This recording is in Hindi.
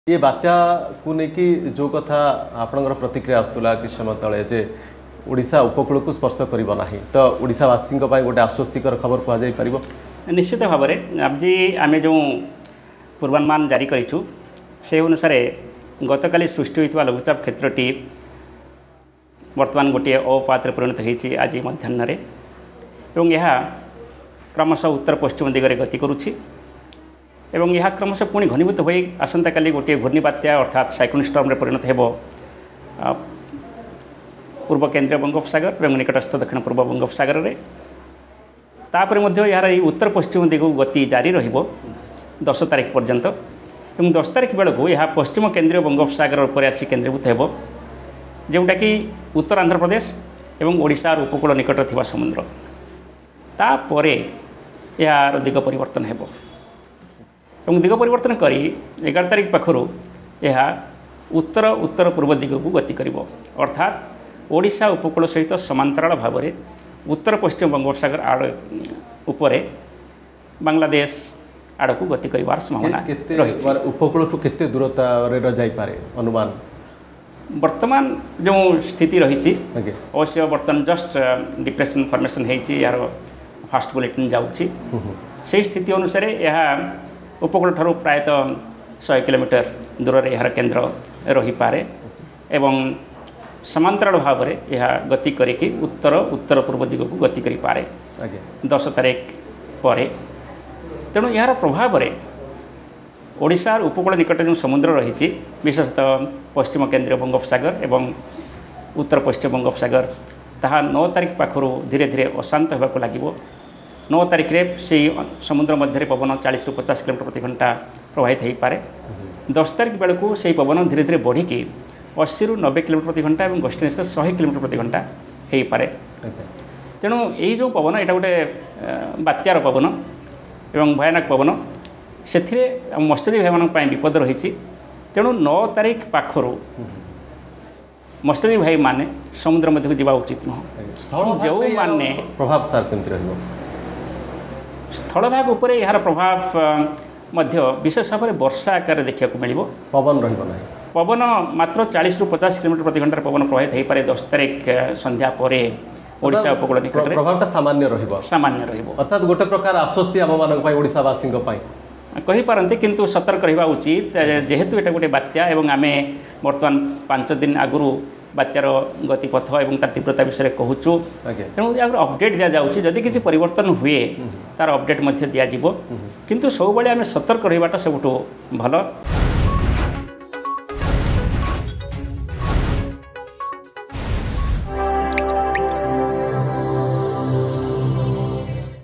ये बात्या को लेकिन जो कथा आपणकर प्रतिक्रिया आसूला कि समय तले जे ओडिशा उपकूल को स्पर्श करिबो नाही तो ओडिशावासी गोटे आश्वस्तिकर खबर कहुई पार। निश्चित भाव में आज आम जो पूर्वानुमान जारी करूँ से अनुसार गतकाली सृष्टि होता लघुचाप क्षेत्रटी वर्तमान गोटे अवपात परिणत होती आज मध्याह्न यह क्रमशः उत्तर पश्चिम दिगरे गति करुछि एवं यह क्रमशः पुणी घनीभूत हो आसंता काली गोटे घूर्णिबात्या अर्थात साइक्लोन स्टर्म परिणत हो पूर्व केंद्रीय बंगोपसागर और निकटस्थ दक्षिण पूर्व बंगोपसागर में तापर यार उत्तर पश्चिम दिग गति जारी रहिबो 10 तारिख पर्यंत एवं 10 तारिख बेलू यह पश्चिम केंद्रीय बंगोपसागर पर आसी केन्द्रीभूत हो जोटा कि उत्तर आंध्र प्रदेश एवं ओडिशार उपकूल निकट थिबा समुद्र तापर यार दिग परिवर्तन हेबो एवं दिग परिवर्तन करी 11 तारिख पाखरु यह उत्तर उत्तर पूर्व दिग को गति करिबो अर्थात ओडिशा उपकूल सहित समांतराल भाव में उत्तर पश्चिम बंगोपसागर आड़ उपरे बांग्लादेश आड़ को गति करिवार संभावना रही। उपकूल ठू केते दूरता रे जाई पारे अनुमान वर्तमान जो स्थिति रही अवश्य बर्तमान जस्ट डिप्रेशन फॉर्मेशन होती यार फास्ट बुलेटिन जाऊँगी से स्थिति अनुसार यह उपकूल ठारू प्रायतः 100 किलोमीटर दूर यार केन्द्र रही पारे एवं समांतराल भाव में यह गति करिकी उत्तर उत्तर पूर्व दिग को गति करि पारे 10 तारिख पर तेणु यार प्रभाव में ओडिशार उपकूल निकट जो समुद्र रही विशेषतः पश्चिम केंद्रीय बंगोपसागर एवं उत्तर पश्चिम बंगोपसागर ताहा 9 तारिख पाखरु धीरे धीरे अशांत होगा लगे 9 तारिख रे से समुद्र मध्य पवन 40 ରୁ 50 किलोमीटर प्रति घंटा प्रवाहित हो पारे 10 तारिख बेलू से पवन धीरे धीरे बढ़िकी 80 ରୁ 90 किलोमीटर प्रति घंटा और गस्टिनेस 100 किलोमीटर प्रति घंटा हो पारे। तेणु यही जो पवन यहाँ गोटे बात्यार पवन एवं भयानक पवन से मत्स्यजीवी भाई विपद रही तेणु 9 तारिख पाखरु मत्स्यजीवी भाई माने समुद्र मध्य को जावा उचित नुह जो माने प्रभाव सार केमती रहिबो स्थलभाग उपर यार प्रभाव मध्य विशेष भाव में वर्षा आकार देखा मिल पवन रहिबो नाही पवन मात्र 40 ରୁ 50 किलोमीटर प्रति घंटा पवन प्रवाहित हो पारे 10 तारिख संध्या पर ओडिशा उपकूल निकट में प्रभावटा सामान्य रहिबो अर्थात गोटे प्रकार आश्वस्ति आम मानक पई ओडिशावासी कही पारती किंतु सतर्क रहा उचित जेहेतु एटा गोटे बात्या एवं आमे वर्तमान 5 दिन आगु बात्यार गतिपथ और तार तीव्रता विषय कहूँ तेणु अपडेट दि जाऊँगी जदि किसी परिवर्तन हुए तार अपडेट दि जाव किंतु सब आम सतर्क रहा सबुठ भल।